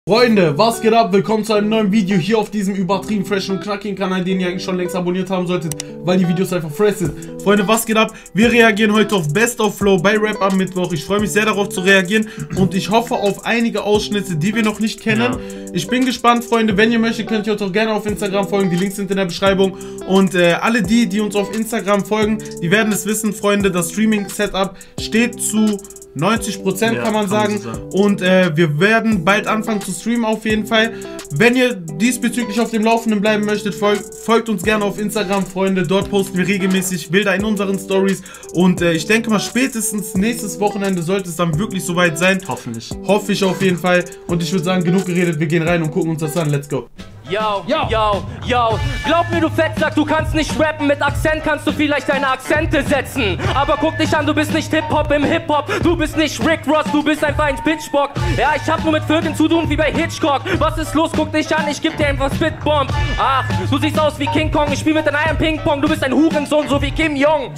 Freunde, was geht ab? Willkommen zu einem neuen Video hier auf diesem übertrieben freshen und knackigen Kanal, den ihr eigentlich schon längst abonniert haben solltet, weil die Videos einfach fresh sind. Freunde, was geht ab? Wir reagieren heute auf Best of Flow bei Rap am Mittwoch. Ich freue mich sehr darauf zu reagieren und ich hoffe auf einige Ausschnitte, die wir noch nicht kennen. Ja. Ich bin gespannt, Freunde. Wenn ihr möchtet, könnt ihr uns auch gerne auf Instagram folgen. Die Links sind in der Beschreibung. Und alle die uns auf Instagram folgen, die werden es wissen, Freunde. Das Streaming-Setup steht zu 90%, ja, kann man sagen. Und wir werden bald anfangen zu streamen auf jeden Fall. Wenn ihr diesbezüglich auf dem Laufenden bleiben möchtet, folgt uns gerne auf Instagram, Freunde. Dort posten wir regelmäßig Bilder in unseren Stories. Und ich denke mal, spätestens nächstes Wochenende sollte es dann wirklich soweit sein. Hoffentlich. Hoffe ich auf jeden Fall. Und ich würde sagen, genug geredet. Wir gehen rein und gucken uns das an. Let's go. Yo, yo, yo, yo, glaub mir, du Fettsack, du kannst nicht rappen. Mit Akzent kannst du vielleicht deine Akzente setzen. Aber guck dich an, du bist nicht Hip-Hop im Hip-Hop. Du bist nicht Rick Ross, du bist einfach ein Pitchbock. Ja, ich hab nur mit Vögeln zu tun wie bei Hitchcock. Was ist los, guck dich an, ich geb dir einfach Spitbomb. Ach, du siehst aus wie King Kong, ich spiel mit deinen Eiern Ping-Pong. Du bist ein Hurensohn, so wie Kim Jong.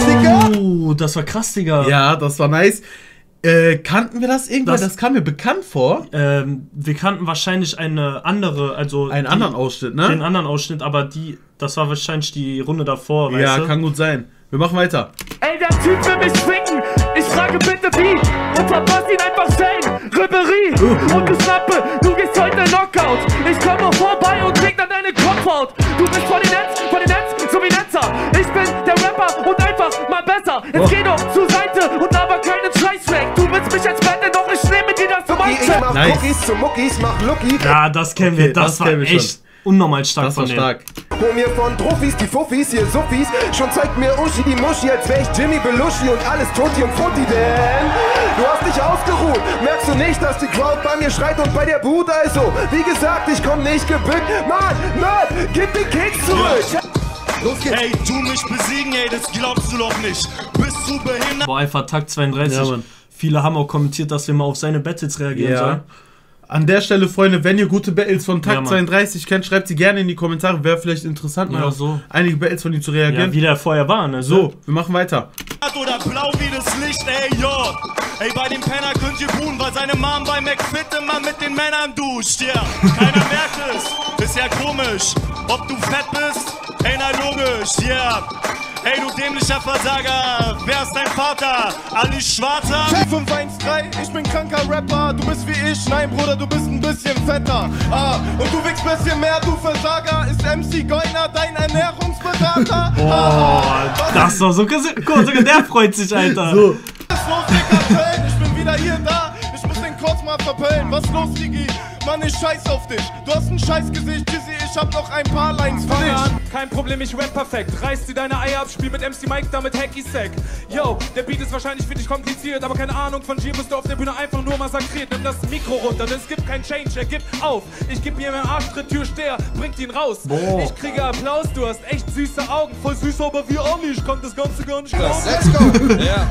Nice. Das war krass, Digga. Ja, das war nice. Kannten wir das irgendwann? Das kam mir bekannt vor. Wir kannten wahrscheinlich eine andere, also einen anderen Ausschnitt, ne? Den anderen Ausschnitt, aber das war wahrscheinlich die Runde davor, weißt du? Ja, kann gut sein. Wir machen weiter. Ey, der Typ will mich ficken. Ich frage bitte wie. Und verpasst ihn einfach Shane. Ribéry. Und du Schnappe, du gehst heute Knockout. Ich komme vorbei und krieg dann deine Kopfhaut. Du bist von den Netz, so wie Netzer. Ich bin der Rapper und einfach mal besser. Jetzt geh doch zur Seite und aber keinen Scheiß-Track. Du willst mich als Bette, doch ich nehme dir das für ich mach nice. Cookies zu Muckis, mach Lucky. Ja, das kennen wir. Das war echt unnormal stark. Das war stark. Hol mir von Trophys die Fuffis, ihr Suffis. Schon zeigt mir Uschi die Muschi, als wär ich Jimmy Belushi und alles Tutti und Frutti, denn du hast dich ausgeruht. Merkst du nicht, dass die Crowd bei mir schreit und bei der Boot also? Wie gesagt, ich komm nicht gebückt. Mann, gib den Keks zurück. Los geht's. Ey, du mich besiegen, ey, das glaubst du doch nicht. Bist du behindert? Boah, einfach Takt 32. Ja, viele haben auch kommentiert, dass wir mal auf seine Battles reagieren sollen. An der Stelle, Freunde, wenn ihr gute Battles von Takt 32 kennt, schreibt sie gerne in die Kommentare. Wäre vielleicht interessant, mal auf einige Battles von ihm zu reagieren. Ja, wie der vorher war, ne? So, wir machen weiter. Oder blau wie das Licht, ey, yo. Ey, bei dem Penner könnt ihr buhen, weil seine Mom bei McFit immer mit den Männern duscht, ja. Keiner merkt es, ist ja komisch. Ob du fett bist, ey, na logisch, ja. Yeah. Ey, du dämlicher Versager, wer ist dein Vater? Ali Schwarzer? 513, ich bin kranker Rapper, du bist wie ich, nein Bruder, du bist ein bisschen fetter. Und du wickst bisschen mehr, du Versager, ist MC Goiner dein Ernährungsberater? Boah, das war so cool, sogar der freut sich, Alter. So. Was ist los, Digga, ich bin wieder hier da, ich muss den kurz mal verpellen, was los, Digi? Mann, ich scheiß auf dich, du hast ein Scheißgesicht, Dizzy, ich hab noch ein paar Lines für dich. Kein Problem, ich rap perfekt, reiß dir deine Eier ab, spiel mit MC Mike, damit Hacky-Sack. Yo, der Beat ist wahrscheinlich für dich kompliziert, aber keine Ahnung, von dir bist du auf der Bühne einfach nur massakriert. Nimm das Mikro runter, denn es gibt kein Change, er gibt auf. Ich geb ihm einen Arschtritt, Türsteher, bringt ihn raus. Boah. Ich kriege Applaus, du hast echt süße Augen, voll süß, aber wir auch nicht, ich kann das Ganze gar nicht glauben. Let's go! Ja.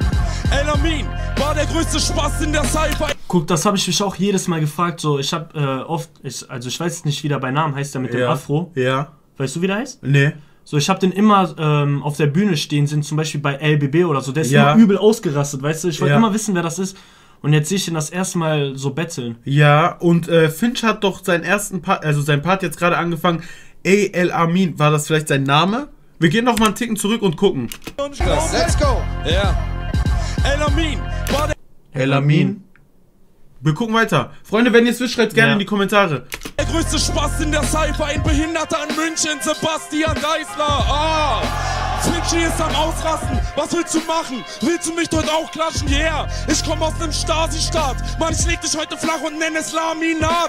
Elamin war der größte Spaß in der Cypher. Guck, das habe ich mich auch jedes Mal gefragt. So, ich habe also ich weiß nicht, wie der bei Namen heißt, der mit dem Afro. Ja. Weißt du, wie der heißt? Nee. So, ich habe den immer auf der Bühne stehen sehen, zum Beispiel bei LBB oder so. Der ist immer übel ausgerastet, weißt du? Ich wollte immer wissen, wer das ist. Und jetzt sehe ich ihn das erste Mal so betteln. Ja, und Finch hat doch seinen ersten Part, also sein Part jetzt gerade angefangen. Elamin, war das vielleicht sein Name? Wir gehen noch mal einen Ticken zurück und gucken. Let's go! Ja. Elamin war der... Elamin. Wir gucken weiter. Freunde, wenn ihr es wisst, schreibt gerne in die Kommentare. Der größte Spaß in der Cypher, ein Behinderter in München, Sebastian Geisler. Finchi ist am Ausrasten, was willst du machen? Willst du mich dort auch klatschen? Yeah, ich komme aus dem Stasi-Staat. Mann, ich leg dich heute flach und nenne es Laminat.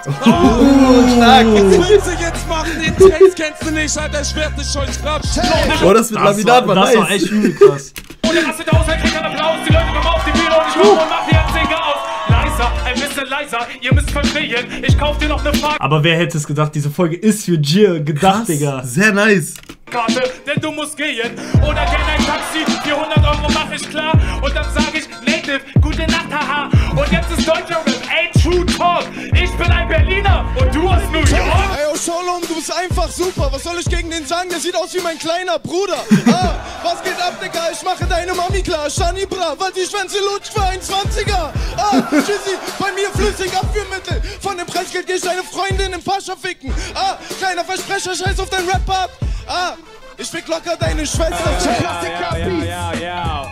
Stark. Was willst du jetzt machen? Den Text kennst du nicht, Alter, ich werd dich heute klatschen. Oh, das mit Laminat war nice. Das war echt übel krass. Und der rastet aus, er kriegt einen Applaus, die Leute kommen auf die Bühne und ich komm und mach hier ein Singer aus. Leiser, ein bisschen leiser, ihr müsst verstehen, ich kauf dir noch eine Frage. Aber wer hätte es gedacht, diese Folge ist für Gier gedacht, krass, Digga. Sehr nice. Karte, denn du musst gehen. Oder gerne ein Taxi, 400 € mach ich klar. Und dann sag ich Native, gute Nacht, haha. Und jetzt ist deutscher Rap, ey, True Talk. Ich bin ein Berliner und du aus New York. Ey, oh Shalom, du bist einfach super. Was soll ich gegen den sagen? Der sieht aus wie mein kleiner Bruder. Was geht ab, Digga? Ich mache deine Mami klar. Shani Bra, weil die Schwänze lutscht für ein 20er. Tschüssi, bei mir flüssig Abführmittel. Von dem Preisgeld geh ich deine Freundin im Pascha ficken. Kleiner Versprecher, scheiß auf dein Rap-Part. Ich fick locker deine Schwester. Ja.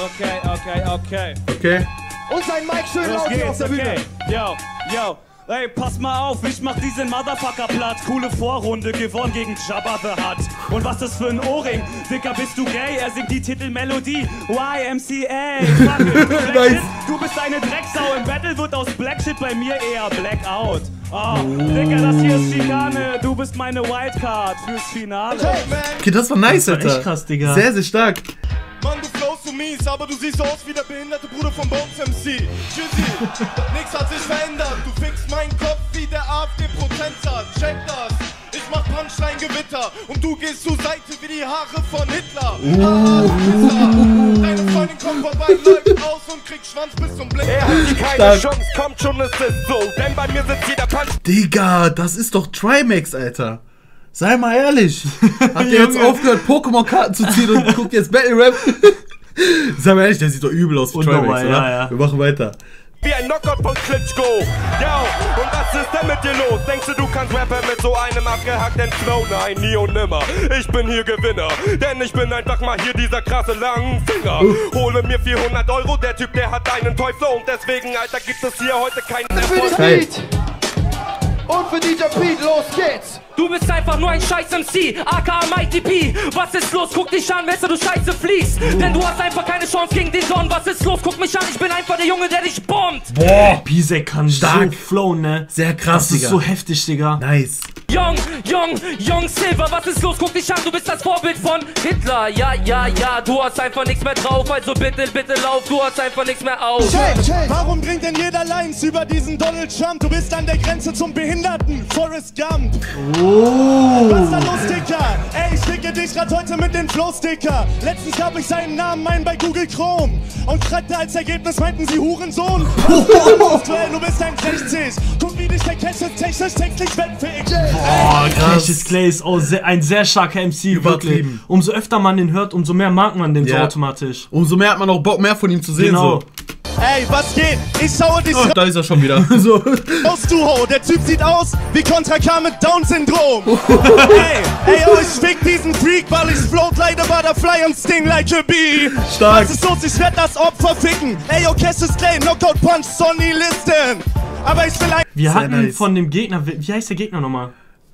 Okay. Und sein Mic schön laut hier auf der Bühne. Yo. Ey, pass mal auf, ich mach diesen Motherfucker platt. Coole Vorrunde, gewonnen gegen Jabba the Hutt. Und was ist für ein Ohrring? Dicker, bist du gay? Er singt die Titelmelodie YMCA. Nice. Du bist eine Drecksau. Im Battle wird aus Blackshit bei mir eher Blackout. Dicker, das hier ist Schikane. Du bist meine Wildcard fürs Finale. Okay, das war nice, das war Alter. echt krass, Digga. Sehr, sehr stark. Mann, du flowst so mies, aber du siehst so aus wie der behinderte Bruder von Bones MC. Tschüssi, nix hat sich verändert. Du fickst meinen Kopf wie der AfD-Prozentsatz. Check das, ich mach Punchline-Gewitter und du gehst zur Seite wie die Haare von Hitler. Deine Freundin kommt vorbei, läuft aus und kriegt Schwanz bis zum Blick. Er hat keine Chance, kommt schon, es ist so. Denn bei mir sitzt jeder Punch. Digga, das ist doch Trimax, Alter. Sei mal ehrlich. Habt ihr jetzt aufgehört, Pokémon-Karten zu ziehen und guckt jetzt Battle Rap? Sei mal ehrlich, der sieht doch übel aus wie Trimax, oder? Ja. Wir machen weiter. Wie ein Knockout von Klitschko. Yo, und was ist denn mit dir los? Denkst du kannst rappen mit so einem abgehackten Flow? Nein, nie und nimmer. Ich bin hier Gewinner, denn ich bin einfach mal hier dieser krasse Langfinger. Hole mir 400 €, der Typ, der hat einen Teufel. Und deswegen, Alter, gibt es hier heute keinen Erfolg. Und für DJ Pete, los geht's! Du bist einfach nur ein scheiß MC, aka Mighty P. Was ist los? Guck dich an, weshalb du scheiße fliegst. Denn du hast einfach keine Chance gegen den Don. Was ist los? Guck mich an, ich bin einfach der Junge, der dich bombt. Boah, Pisek kann stark so flowen, ne? Sehr krass, das ist so heftig, Digga. Nice. Young Silver, was ist los? Guck dich an, du bist das Vorbild von Hitler. Ja, du hast einfach nichts mehr drauf. Also bitte lauf, du hast einfach nichts mehr auf. Warum bringt denn jeder Lines über diesen Donald Trump? Du bist an der Grenze zum Behinderten, Forrest Gump. Was ist da los, Dicker? Ey, ich schicke dich grad heute mit den Flow-Sticker. Letztens gab ich seinen Namen ein bei Google Chrome und schreibte als Ergebnis, meinten sie Hurensohn. Du bist ein 60. Guck, wie dich der Cassius technisch täglich wegfegt. Boah, Cassius Clay ist auch ein sehr starker MC, wirklich. Umso öfter man den hört, umso mehr mag man den so automatisch. Umso mehr hat man auch Bock, mehr von ihm zu sehen. Genau. So. Ey, was geht? Ich schaue dich da ist er schon wieder. So. aus, du Ho. Der Typ sieht aus wie Contra K mit Down-Syndrom. Ey, ich fick diesen Freak, weil ich float like a butterfly und sting like a bee. Stark. Was ist los? Ich werd das Opfer ficken. Ey, Cassius Clay, Knockout Punch, Sonny Listen. Aber ich will ein... Wir hatten von dem Gegner, wie heißt der Gegner nochmal?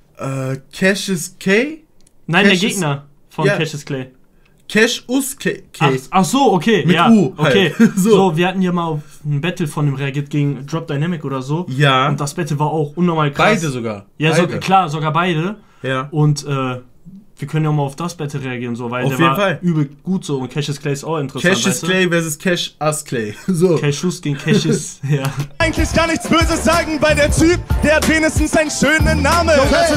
Cassius K? Nein, der Gegner von Cassius Clay. Cassius K. Ach so, okay. Mit U halt. Okay. So, wir hatten ja mal auf ein Battle von dem reagiert gegen Drop Dynamic oder so. Ja. Und das Battle war auch unnormal krass. Beide sogar. Ja, klar, sogar beide. Ja. Und wir können ja auch mal auf das Battle reagieren, so, weil der war übel gut so und Cassius Clay ist auch interessant. Cassius Clay versus Cassius Clay. So. Cassius gegen Cassius, ja. Eigentlich gar nichts Böses sagen, weil der Typ, der hat wenigstens einen schönen Namen.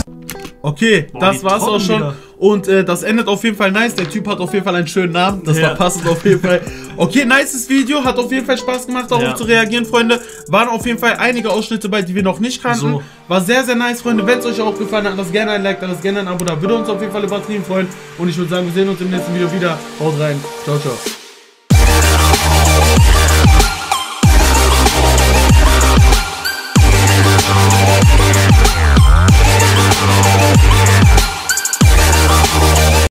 Okay, das war's auch schon. Wieder. Und das endet auf jeden Fall nice. Der Typ hat auf jeden Fall einen schönen Namen. Das war passend auf jeden Fall. Okay, nices Video. Hat auf jeden Fall Spaß gemacht, darauf zu reagieren, Freunde. Waren auf jeden Fall einige Ausschnitte bei, die wir noch nicht kannten. So. War sehr, sehr nice, Freunde. Wenn es euch auch gefallen hat, lasst gerne ein Like, lasst gerne ein Abo da. Würde uns auf jeden Fall übertrieben freuen. Und ich würde sagen, wir sehen uns im nächsten Video wieder. Haut rein. Ciao, ciao.